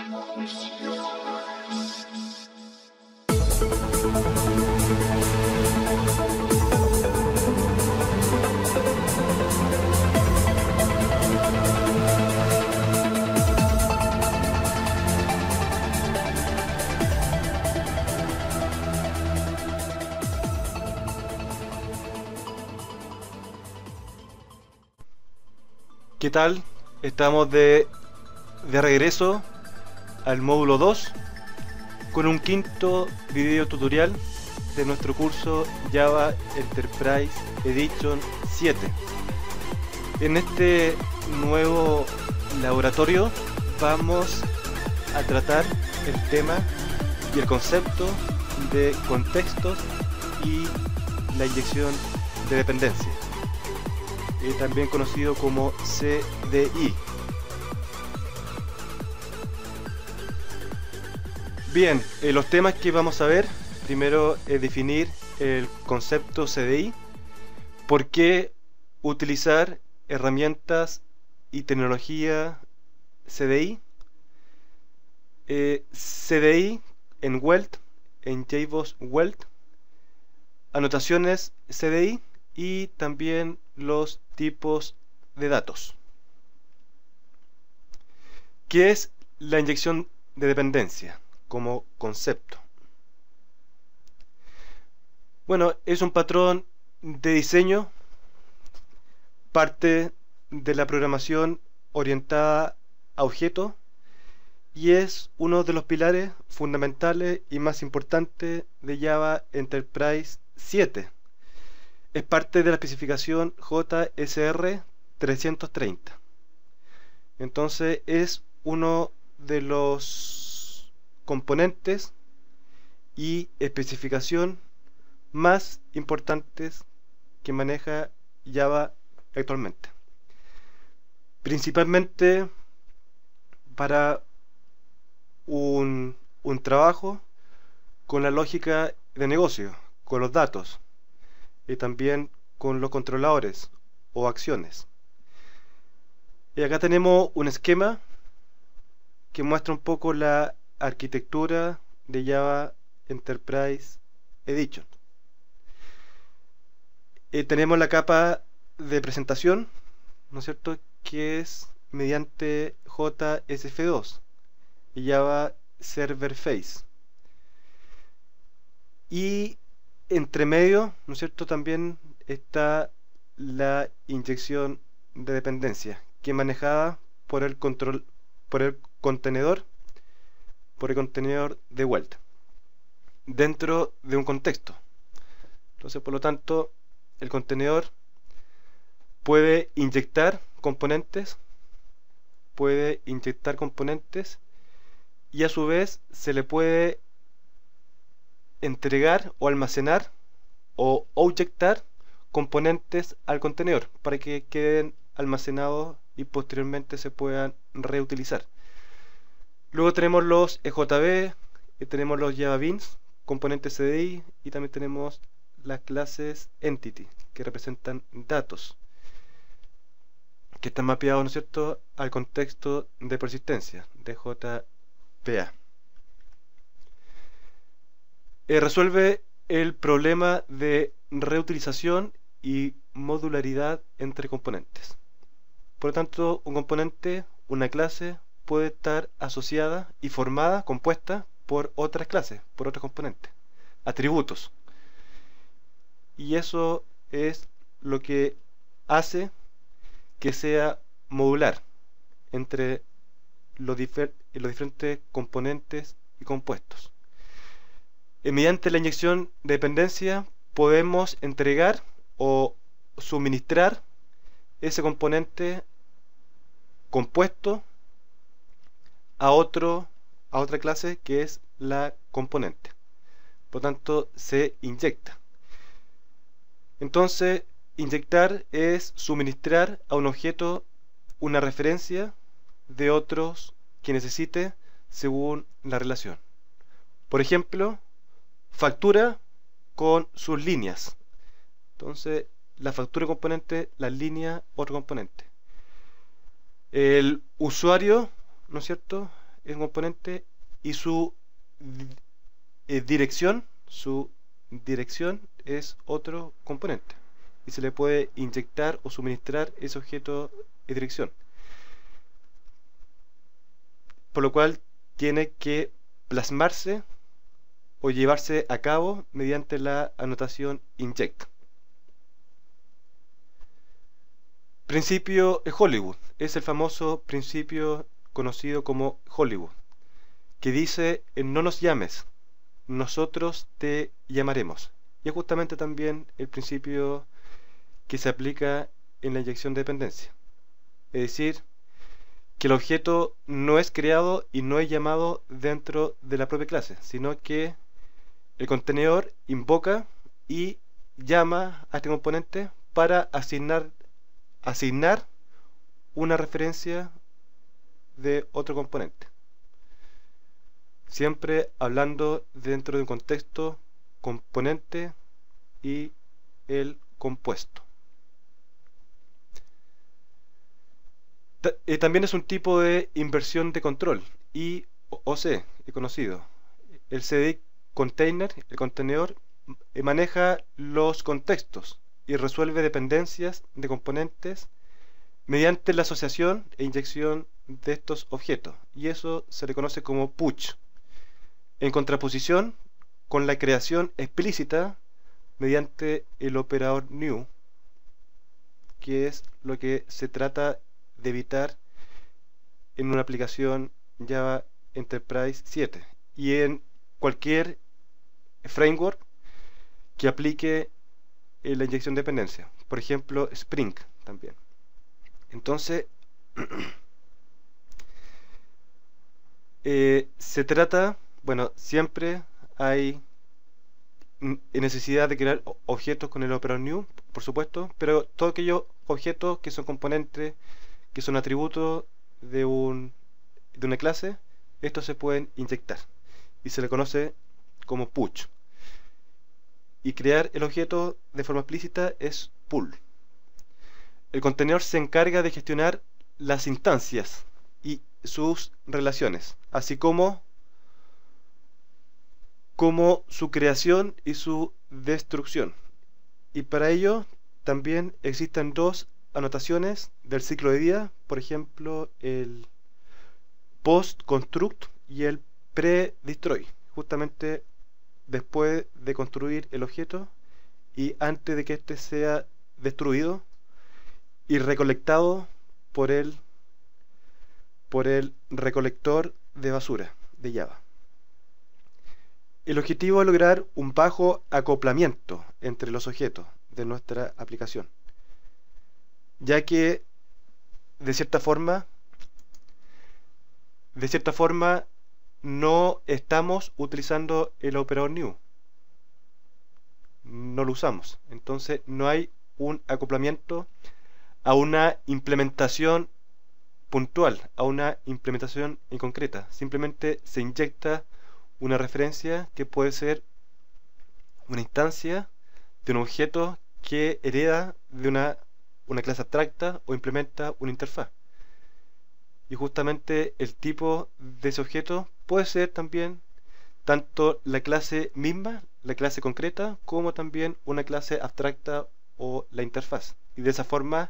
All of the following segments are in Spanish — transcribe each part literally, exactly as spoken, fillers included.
¿Qué tal? Estamos de, de regreso al módulo dos con un quinto video tutorial de nuestro curso Java Enterprise Edition siete. En este nuevo laboratorio vamos a tratar el tema y el concepto de contextos y la inyección de dependencia, eh, también conocido como C D I. Bien, eh, los temas que vamos a ver, primero es definir el concepto C D I, por qué utilizar herramientas y tecnología C D I, eh, C D I en Welt, en J B O S Welt, anotaciones C D I y también los tipos de datos. ¿Qué es la inyección de dependencia como concepto? Bueno, es un patrón de diseño, parte de la programación orientada a objetos y es uno de los pilares fundamentales y más importantes de Java Enterprise siete. Es parte de la especificación J S R trescientos treinta. Entonces es uno de los componentes y especificación más importantes que maneja Java actualmente, principalmente para un, un trabajo con la lógica de negocio, con los datos y también con los controladores o acciones. Y acá tenemos un esquema que muestra un poco la arquitectura de Java Enterprise Edition. Eh, tenemos la capa de presentación, ¿no es cierto?, que es mediante J S F dos y Java Server Face. Y entre medio, ¿no es cierto?, también está la inyección de dependencia, que es manejada por el control, por el contenedor, por el contenedor de vuelta, dentro de un contexto. Entonces, por lo tanto, el contenedor puede inyectar componentes, puede inyectar componentes y a su vez se le puede entregar o almacenar o inyectar componentes al contenedor para que queden almacenados y posteriormente se puedan reutilizar. Luego tenemos los E J B, tenemos los Java Beans, componentes C D I y también tenemos las clases Entity que representan datos que están mapeados, ¿no es cierto?, al contexto de persistencia de J P A. Eh, resuelve el problema de reutilización y modularidad entre componentes. Por lo tanto, un componente, una clase, puede estar asociada y formada, compuesta por otras clases, por otros componentes, atributos. Y eso es lo que hace que sea modular entre los, difer los diferentes componentes y compuestos. Eh, mediante la inyección de dependencia podemos entregar o suministrar ese componente compuesto a otro a otra clase que es la componente. Por lo tanto, se inyecta. Entonces, inyectar es suministrar a un objeto una referencia de otros que necesite según la relación. Por ejemplo, factura con sus líneas. Entonces, la factura componente, la línea otro componente. El usuario, ¿no es cierto?, es un componente y su eh, dirección, su dirección es otro componente. Y se le puede inyectar o suministrar ese objeto de dirección. Por lo cual tiene que plasmarse o llevarse a cabo mediante la anotación inject. Principio de Hollywood es el famoso principio conocido como Hollywood, que dice no nos llames, nosotros te llamaremos. Y es justamente también el principio que se aplica en la inyección de dependencia. Es decir, que el objeto no es creado y no es llamado dentro de la propia clase, sino que el contenedor invoca y llama a este componente para asignar, asignar una referencia de otro componente. Siempre hablando dentro de un contexto componente y el compuesto. Eh, también es un tipo de inversión de control, I O C, he conocido. El C D I container, el contenedor, eh, maneja los contextos y resuelve dependencias de componentes mediante la asociación e inyección de estos objetos, y eso se le conoce como push, en contraposición con la creación explícita mediante el operador new, que es lo que se trata de evitar en una aplicación Java Enterprise siete y en cualquier framework que aplique la inyección de dependencia, por ejemplo Spring también. Entonces eh, se trata, bueno, siempre hay necesidad de crear objetos con el operador new, por supuesto, pero todos aquellos objetos que son componentes, que son atributos de, un, de una clase, estos se pueden inyectar y se le conoce como push. Y crear el objeto de forma explícita es pull. El contenedor se encarga de gestionar las instancias y sus relaciones, así como como su creación y su destrucción. Y para ello también existen dos anotaciones del ciclo de vida, por ejemplo el post-construct y el pre-destroy, justamente después de construir el objeto y antes de que éste sea destruido y recolectado por el, por el recolector de basura de Java. El objetivo es lograr un bajo acoplamiento entre los objetos de nuestra aplicación, ya que de cierta forma de cierta forma no estamos utilizando el operador new, no lo usamos, entonces no hay un acoplamiento a una implementación puntual, a una implementación inconcreta, simplemente se inyecta una referencia que puede ser una instancia de un objeto que hereda de una, una clase abstracta o implementa una interfaz. Y justamente el tipo de ese objeto puede ser también tanto la clase misma, la clase concreta, como también una clase abstracta o la interfaz. Y de esa forma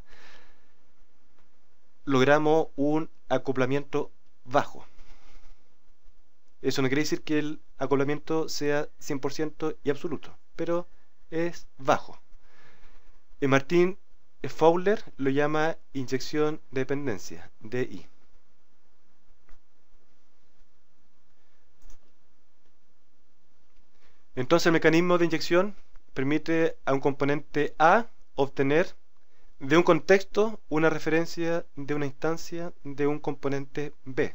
logramos un acoplamiento bajo. Eso no quiere decir que el acoplamiento sea cien por ciento y absoluto, pero es bajo. Y Martin Fowler lo llama inyección de dependencia, D I. Entonces el mecanismo de inyección permite a un componente A obtener de un contexto una referencia de una instancia de un componente B,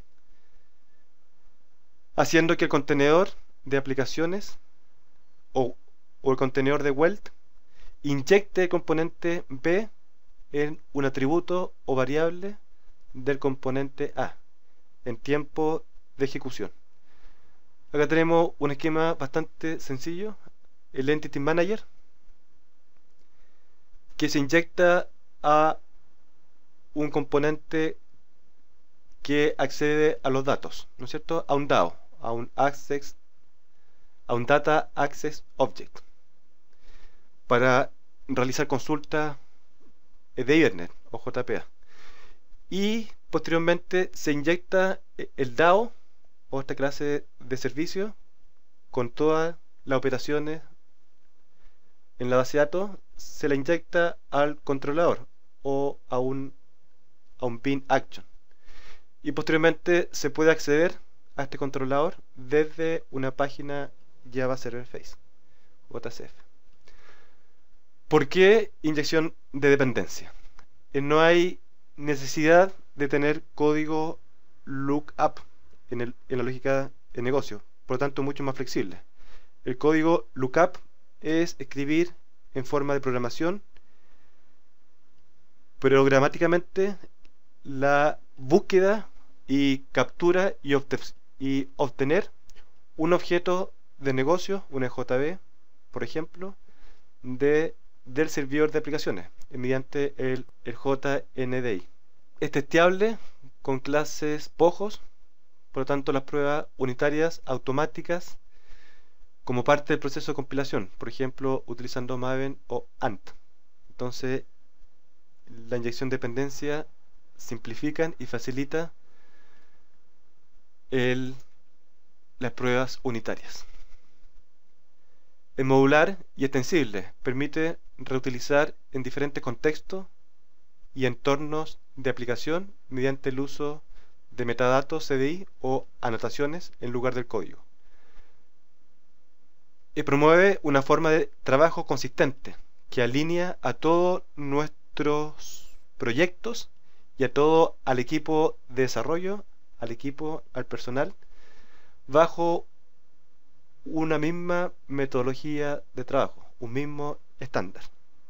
haciendo que el contenedor de aplicaciones o, o el contenedor de Welt inyecte el componente B en un atributo o variable del componente A en tiempo de ejecución. Acá tenemos un esquema bastante sencillo, el Entity Manager, que se inyecta a un componente que accede a los datos, ¿no es cierto? A un D A O, a un Access, a un Data Access Object, para realizar consultas de Ethernet o J P A. Y posteriormente se inyecta el D A O o esta clase de servicio con todas las operaciones en la base de datos, se la inyecta al controlador o a un, a un bin action. Y posteriormente se puede acceder a este controlador desde una página Java Server Face, J C F. ¿Por qué inyección de dependencia? Eh, no hay necesidad de tener código lookup en, el, en la lógica de negocio, por lo tanto mucho más flexible. El código lookup es escribir en forma de programación programáticamente la búsqueda y captura y, y obtener un objeto de negocio, una J B, por ejemplo, de, del servidor de aplicaciones mediante el, el J N D I. Es testeable con clases POJOS, por lo tanto las pruebas unitarias automáticas como parte del proceso de compilación, por ejemplo utilizando Maven o Ant. Entonces la inyección de dependencia simplifican y facilita el, las pruebas unitarias. Es modular y extensible, permite reutilizar en diferentes contextos y entornos de aplicación mediante el uso de metadatos C D I o anotaciones en lugar del código. Y promueve una forma de trabajo consistente que alinea a todos nuestros proyectos y a todo al equipo de desarrollo, al equipo, al personal, bajo una misma metodología de trabajo, un mismo estándar.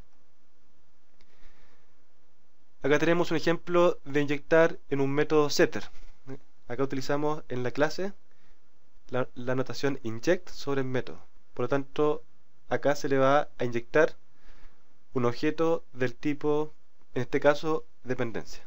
Acá tenemos un ejemplo de inyectar en un método setter. Acá utilizamos en la clase la, la notación inject sobre el método. Por lo tanto, acá se le va a inyectar un objeto del tipo, en este caso, dependencia.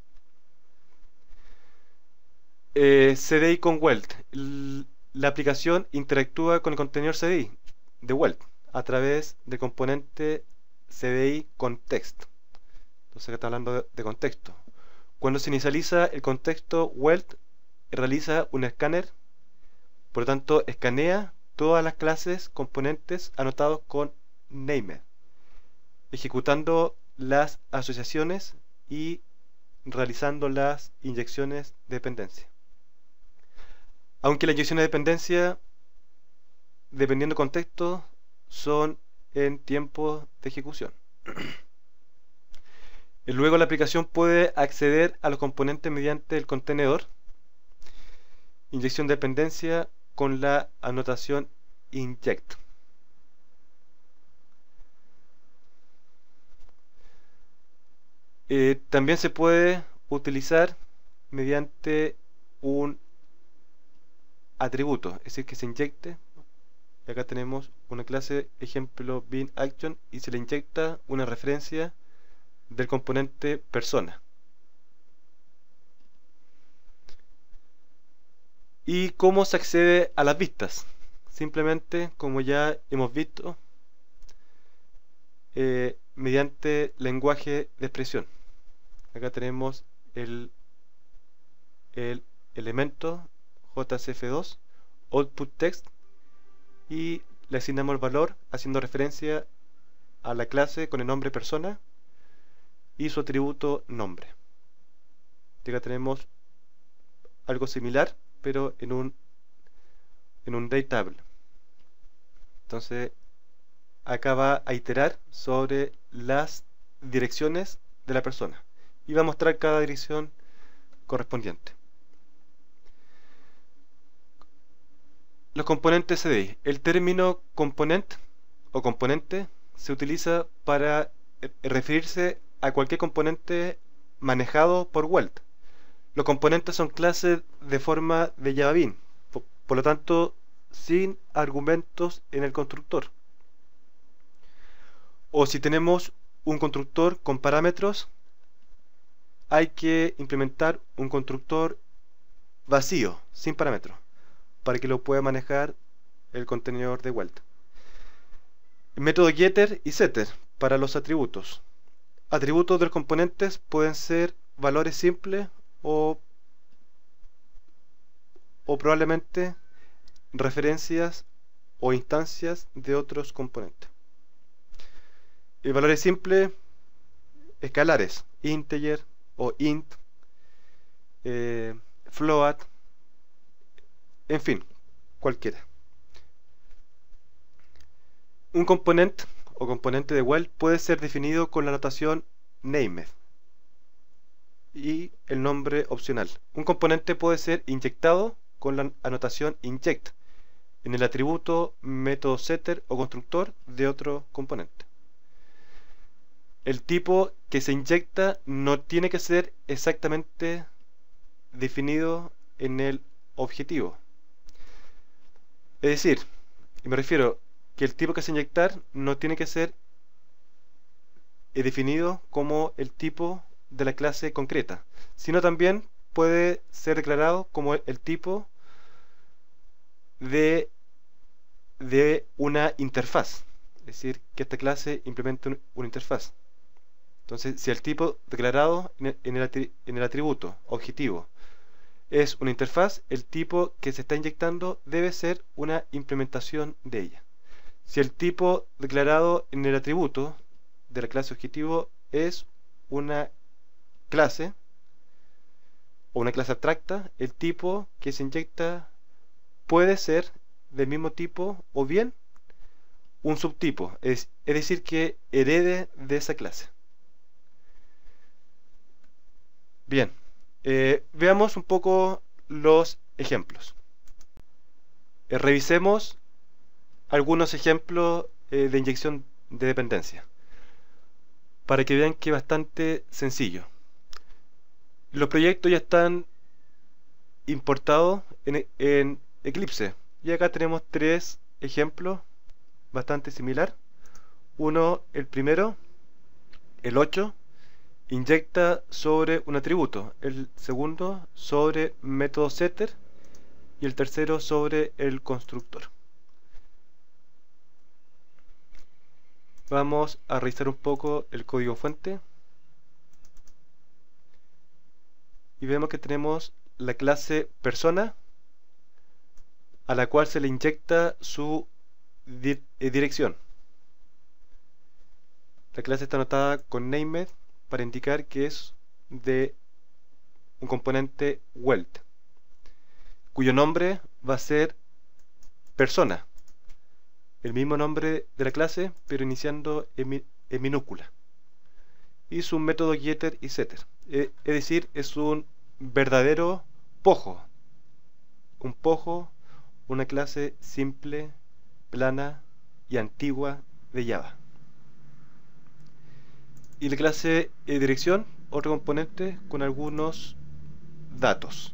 Eh, C D I con Weld. La aplicación interactúa con el contenedor C D I de Weld a través del componente C D I context. Entonces acá está hablando de, de contexto. Cuando se inicializa el contexto, Weld realiza un escáner, por lo tanto escanea todas las clases componentes anotados con named, ejecutando las asociaciones y realizando las inyecciones de dependencia. Aunque las inyecciones de dependencia, dependiendo del contexto, son en tiempo de ejecución. Luego la aplicación puede acceder a los componentes mediante el contenedor, inyección de dependencia con la anotación inject. Eh, también se puede utilizar mediante un atributo, es decir, que se inyecte. Acá tenemos una clase ejemplo bin action y se le inyecta una referencia del componente persona. ¿Y cómo se accede a las vistas? Simplemente, como ya hemos visto, eh, mediante lenguaje de expresión. Acá tenemos el, el elemento J C F dos, output text, y le asignamos el valor haciendo referencia a la clase con el nombre persona y su atributo nombre. Acá tenemos algo similar, pero en un en un date table. Entonces acá va a iterar sobre las direcciones de la persona y va a mostrar cada dirección correspondiente. Los componentes C D I. El término component o componente se utiliza para referirse a cualquier componente manejado por Weld. Los componentes son clases de forma de Java Bean, por, por lo tanto sin argumentos en el constructor. O si tenemos un constructor con parámetros, hay que implementar un constructor vacío, sin parámetros, para que lo pueda manejar el contenedor de vuelta. El método getter y setter para los atributos. Atributos de los componentes pueden ser valores simples o, o probablemente referencias o instancias de otros componentes. El valores simples, escalares, integer o int, eh, float, en fin, cualquiera. Un componente o componente de well puede ser definido con la notación named y el nombre opcional. Un componente puede ser inyectado con la anotación inject en el atributo, método setter o constructor de otro componente. El tipo que se inyecta no tiene que ser exactamente definido en el objetivo. Es decir, y me refiero que el tipo que se inyectar no tiene que ser definido como el tipo de la clase concreta, sino también puede ser declarado como el tipo de, de una interfaz, es decir, que esta clase implementa un, una interfaz. Entonces, si el tipo declarado en el, en el, atri, en el atributo objetivo es una interfaz, el tipo que se está inyectando debe ser una implementación de ella. Si el tipo declarado en el atributo de la clase objetivo es una clase o una clase abstracta, el tipo que se inyecta puede ser del mismo tipo o bien un subtipo, es, es decir, que herede de esa clase. Bien, eh, veamos un poco los ejemplos. Eh, revisemos algunos ejemplos eh, de inyección de dependencia para que vean que es bastante sencillo. Los proyectos ya están importados en, en Eclipse y acá tenemos tres ejemplos bastante similar. Uno, el primero, el ocho, inyecta sobre un atributo, el segundo sobre método setter y el tercero sobre el constructor. Vamos a revisar un poco el código fuente y vemos que tenemos la clase persona a la cual se le inyecta su di dirección. La clase está anotada con named para indicar que es de un componente weld, cuyo nombre va a ser persona, el mismo nombre de la clase pero iniciando en, mi, en minúscula, y su método getter y setter, es decir, es un verdadero pojo, un pojo, una clase simple, plana y antigua de Java. Y la clase eh, dirección, otro componente con algunos datos.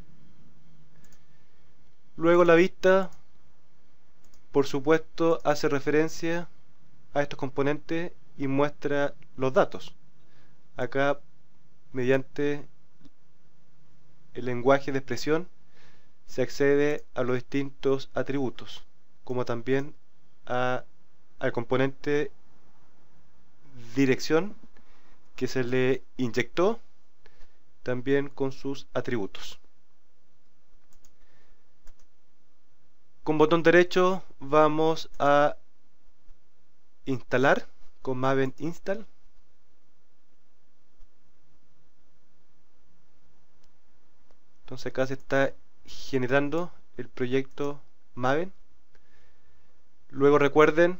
Luego la vista, por supuesto, hace referencia a estos componentes y muestra los datos. Acá, mediante el lenguaje de expresión, se accede a los distintos atributos, como también a, al componente dirección que se le inyectó, también con sus atributos. Con botón derecho vamos a instalar con Maven install. Entonces acá se está generando el proyecto Maven. Luego recuerden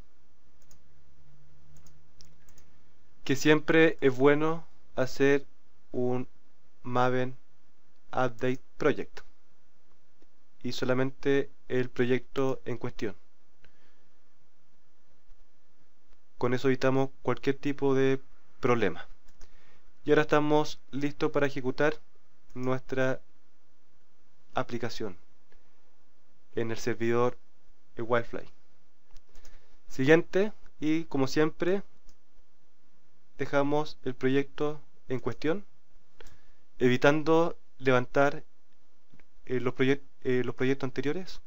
que siempre es bueno hacer un Maven Update Project y solamente el proyecto en cuestión. Con eso evitamos cualquier tipo de problema. Y ahora estamos listos para ejecutar nuestra aplicación en el servidor Wi-Fi. Siguiente, y como siempre dejamos el proyecto en cuestión evitando levantar eh, los, proyec- eh, los proyectos anteriores.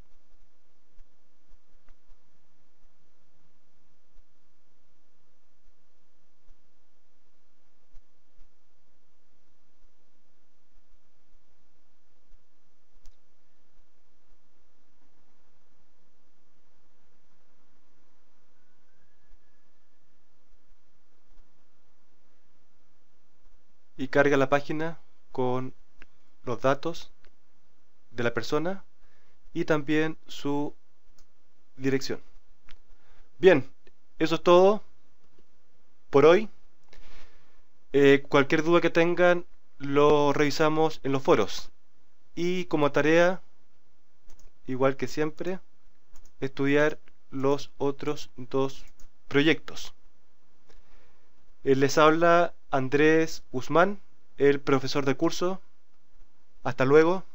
Y carga la página con los datos de la persona y también su dirección. Bien, eso es todo por hoy. Eh, cualquier duda que tengan lo revisamos en los foros. Y como tarea, igual que siempre, estudiar los otros dos proyectos. Eh, les habla Andrés Guzmán, el profesor de curso. Hasta luego.